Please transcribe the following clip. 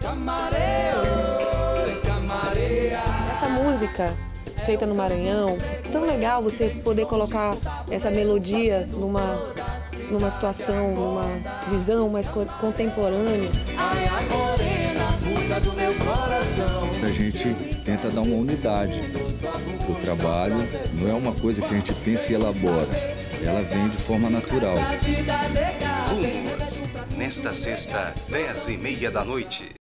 Essa música feita no Maranhão, tão legal você poder colocar essa melodia numa situação, numa visão mais contemporânea. A gente tenta dar uma unidade para o trabalho, não é uma coisa que a gente pensa e elabora, ela vem de forma natural. Rumos, nesta sexta, 10h30 da noite.